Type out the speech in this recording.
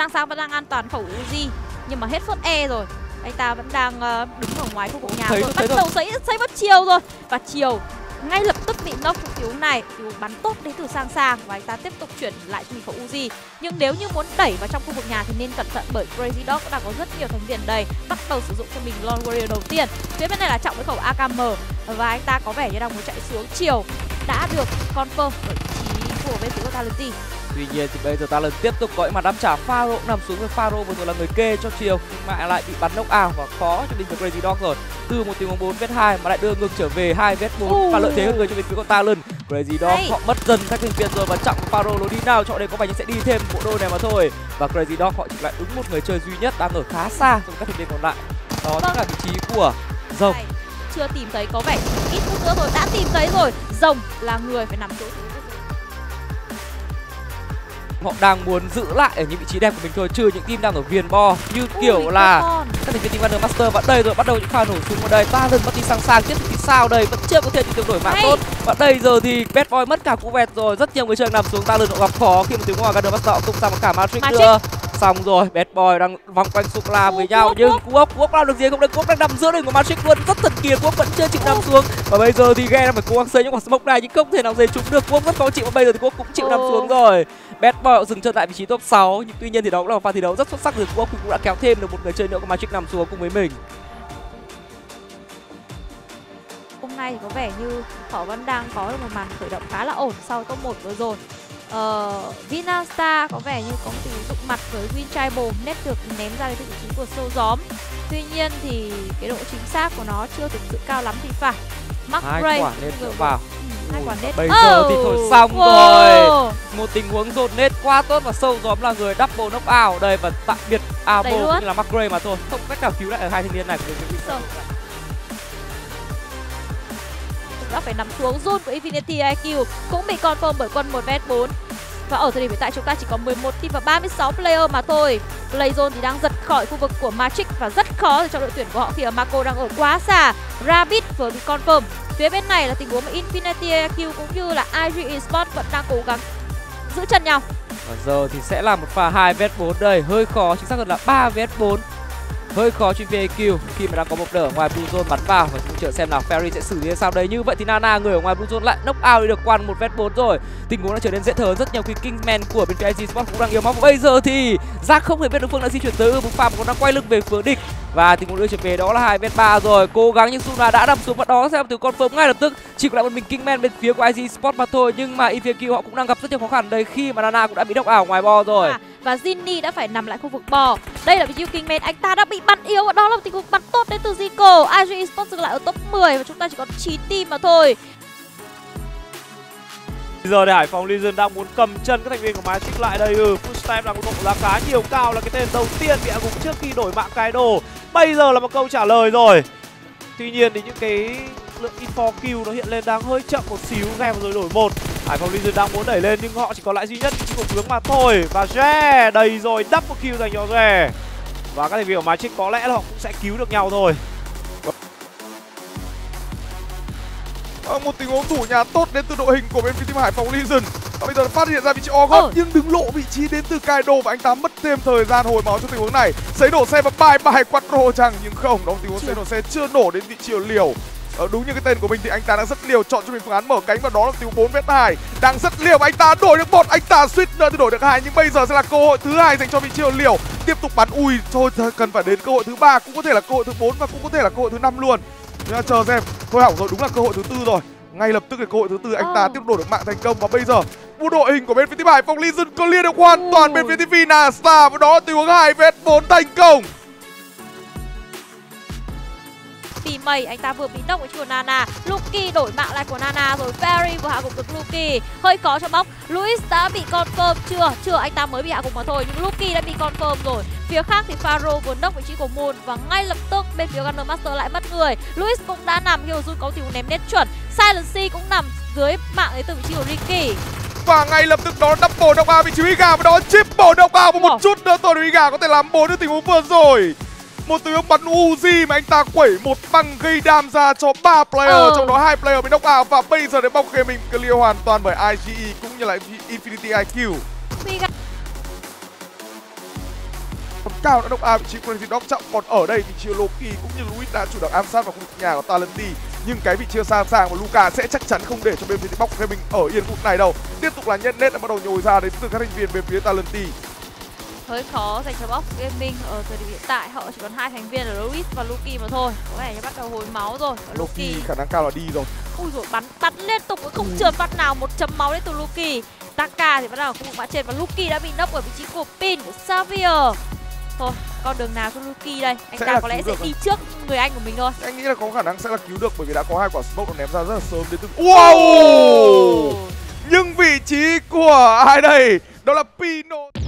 Sang Sang vẫn đang an toàn khẩu Uzi, nhưng mà hết phút E rồi. Anh ta vẫn đang đứng ở ngoài khu vực nhà rồi, bắt đầu xây mất chiều rồi. Và chiều ngay lập tức bị knock trong tình huống này. Tình huống bắn tốt đến từ Sang Sang và anh ta tiếp tục chuyển lại cho mình khẩu Uzi. Nhưng nếu như muốn đẩy vào trong khu vực nhà thì nên cẩn thận, bởi Crazy Dog đã có rất nhiều thành viên đây. Bắt đầu sử dụng cho mình Lone Warrior đầu tiên. Phía bên này là Trọng với khẩu AKM và anh ta có vẻ như đang muốn chạy xuống. Chiều đã được confirm ở vị trí của bên phía của Talenti. Tuy nhiên thì bây giờ Talent tiếp tục có những màn đáp trả. Pharaoh nằm xuống với Pharaoh vừa rồi là người kê cho Chiều, nhưng mà lại bị bắn knock out và khó cho bên phía Crazy Dog rồi. Từ một tình huống 4v2 mà lại đưa ngược trở về 2v4 và lợi thế hơn người cho bên phía của Talent. Crazy Dog họ mất dần các thành viên rồi và Trọng và Pharaoh nó đi nào, Trọng đây có vẻ như sẽ đi thêm bộ đôi này mà thôi. Và Crazy Dog họ chỉ lại đúng một người chơi duy nhất đang ở khá xa trong các thành viên còn lại. Đó chính là vị trí của Rồng. Chưa tìm thấy, có vẻ ít phút nữa rồi, đã tìm thấy rồi. Rồng là người phải nằm chỗ. Họ đang muốn giữ lại ở những vị trí đẹp của mình thôi, trừ những team đang ở viền bo như kiểu là các thành viên team Undermaster. Và đây rồi bắt đầu những pha nổ súng ở đây. Talent bắt đi Sang Sang tiếp tục thì sao đây, vẫn chưa có thêm những đổi mạng tốt. Và đây giờ thì Bad Boy mất cả cú vẹt rồi, rất nhiều người chơi nằm xuống. Talent gặp khó khi mà tiếng ngoài Undermaster cũng sang cả Matrix nữa. Xong rồi, Bad Boy đang vòng quanh Sukla với nhau, nhưng Quốc làm được gì không đây? Quốc đang nằm giữa đường của Matrix luôn, rất thần kỳ. Quốc vẫn chưa chịu nằm xuống và bây giờ thì Ghe đang phải cố gắng xây những quả smoke này nhưng không thể nào dây trúng được. Quốc rất khó chịu và bây giờ thì Quốc cũng chịu nằm xuống rồi. Bad Boy dừng chân tại vị trí top 6, nhưng tuy nhiên thì đó cũng là một pha thi đấu rất xuất sắc. Rồi Quốc cũng đã kéo thêm được một người chơi nữa của Matrix nằm xuống cùng với mình. Hôm nay thì có vẻ như họ vẫn đang có được một màn khởi động khá là ổn sau top 1 vừa rồi. Vinastar có vẻ như có tình dụng mặt với Win Tribal, nét được ném ra đến vị trí của sâu gióm. Tuy nhiên thì cái độ chính xác của nó chưa thực sự cao lắm thì phải. Hai quả nét nữa vào. Hai quả nét. Bây giờ thì thôi xong rồi. Một tình huống dồn nét quá tốt và sâu gióm là người double knock out đây, và tạm biệt Abo cũng như là McRae mà thôi, không cách nào cứu lại ở hai thanh niên này của đã phải nằm xuống. Zone của Infinity IQ cũng bị confirm bởi quân 1v4. Và ở thời điểm hiện tại chúng ta chỉ có 11 team và 36 player mà thôi. Playzone thì đang giật khỏi khu vực của Matrix và rất khó cho đội tuyển của họ khi mà Mako đang ở quá xa. Rabbit vừa bị confirm. Phía bên này là tình huống mà Infinity IQ cũng như là IG Esports vẫn đang cố gắng giữ chân nhau. Và giờ thì sẽ là một pha 2v4 đây, hơi khó, chính xác hơn là 3v4. Hơi khó trên VQ khi mà đang có một đỡ ngoài Blue Zone bắn vào, và chúng chờ xem nào Ferry sẽ xử lý sao đây. Như vậy thì Nana người ở ngoài Blue Zone lại knock out đi được quan 1v4 rồi. Tình huống đã trở nên dễ thở rất nhiều khi Kingman của bên phía IG Sports cũng đang yếu máu. Bây giờ thì Jack không hề biết đối phương đã di chuyển tới một pha mà còn đang quay lưng về phía địch. Và tình huống đưa trở về đó là 2v3 rồi. Cố gắng nhưng Suna đã nằm xuống và đó sẽ từ confirm ngay lập tức. Chỉ còn lại một mình Kingman bên phía của IG Sports mà thôi, nhưng mà EVQ họ cũng đang gặp rất nhiều khó khăn đây khi mà Nana cũng đã bị knock out ngoài bo rồi. Và Jinny đã phải nằm lại khu vực bò. Đây là vị trí Kingman, anh ta đã bị bắn yếu và đó là một tình huống bắn tốt đến từ Zico. IG Esports dừng lại ở top 10 và chúng ta chỉ có 9 team mà thôi. Bây giờ thì Hải Phòng Legion đang muốn cầm chân các thành viên của Matrix lại đây. Footstep đang có độ giá khá nhiều, cao là cái tên đầu tiên bị hạ gục trước khi đổi mạng Kaido. Bây giờ là một câu trả lời rồi. Tuy nhiên thì những cái lượng info kill nó hiện lên đang hơi chậm một xíu. Game rồi đổi một. Hải Phòng Legion đang muốn đẩy lên nhưng họ chỉ còn lại duy nhất vị trí của tướng mà thôi. Và Re đầy rồi, double kill dành cho Re. Và các thành viên của Matrix có lẽ là họ cũng sẽ cứu được nhau thôi. Một tình huống thủ nhà tốt đến từ đội hình của bên phía team Hải Phòng Legion. Và bây giờ phát hiện ra vị trí Orgot nhưng đứng lộ vị trí đến từ Kaido và anh ta mất thêm thời gian hồi máu trong tình huống này. Sấy nổ xe và bye bye Quattro chăng, nhưng không, đó tình huống sấy nổ xe chưa nổ đến vị trí liều. Đúng như cái tên của mình thì anh ta đang rất liều, chọn cho mình phương án mở cánh và đó là tình huống 4v2 đang rất liều. Và anh ta đổi được một, anh ta suýt nữa thì đổi được hai, nhưng bây giờ sẽ là cơ hội thứ hai dành cho vị trí liều. Tiếp tục bắn ui thôi, cần phải đến cơ hội thứ ba, cũng có thể là cơ hội thứ 4 và cũng có thể là cơ hội thứ 5 luôn. Nhưng chờ xem, thôi hỏng rồi, đúng là cơ hội thứ 4 rồi. Ngay lập tức là cơ hội thứ 4 anh ta tiếp đổi được mạng thành công. Và bây giờ một đội hình của bên phía team Hải Phòng Legion clear được hoàn toàn bên phía team Vinastar và đó là tình huống 2v4 thành công. Mây anh ta vừa bị knock với chiều Nana. Lucky đổi mạng lại của Nana rồi. Ferry vừa hạ gục được Lucky, hơi khó cho bóc. Luis đã bị confirm chưa anh ta mới bị hạ gục mà thôi, nhưng Lucky đã bị confirm rồi. Phía khác thì Pharaoh vừa knock vị trí của Moon và ngay lập tức bên phía Gunner Master lại mất người. Luis cũng đã nằm khi Jun có tình huống ném nét chuẩn. Silency cũng nằm dưới mạng ấy từ vị trí của Ricky. Và ngay lập tức đó double knock out vị trí Iga và đó triple knock out. Và một chút nữa thôi Iga có thể làm 4 được tình huống vừa rồi. Một tiếng bắn Uzi mà anh ta quẩy một băng gây đam ra cho 3 player, trong đó 2 player bị knock out. Và bây giờ đến bóng game mình clear hoàn toàn bởi IGE cũng như là Infinity IQ. cao đã động vị trí Crazy Dog chậm. Còn ở đây vị trí Loki cũng như Luis đã chủ động ám sát vào khu vực nhà của Talenti, nhưng cái vị trí xa và Luca sẽ chắc chắn không để cho bên phía Box Gaming ở yên khu vực này đâu. Tiếp tục là nhân nét đã bắt đầu nhồi ra đến từ các thành viên bên phía Talenti. Hơi khó dành cho Box Gaming ở thời điểm hiện tại, họ chỉ còn 2 thành viên là Luis và Luki mà thôi. Có vẻ như bắt đầu hồi máu rồi. Loki khả năng cao là đi rồi. Ui rồi bắn liên tục không trượt phát nào, 1 chấm máu đến từ Luki. Taka thì bắt đầu khu vực mã trên và Luki đã bị nấp ở vị trí của pin của Xavier. Thôi, con đường nào cho Luki đây? Anh ta có lẽ sẽ đi trước người anh của mình thôi. Anh nghĩ là có khả năng sẽ là cứu được bởi vì đã có 2 quả smoke được ném ra rất là sớm đến từ. Wow! Nhưng vị trí của ai đây? Đó là Pino.